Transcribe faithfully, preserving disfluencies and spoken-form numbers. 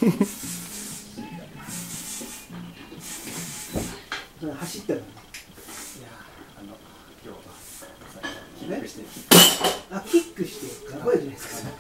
走ったの。いやあの今日はキックしてあ、キックして、かっこいいじゃないですか。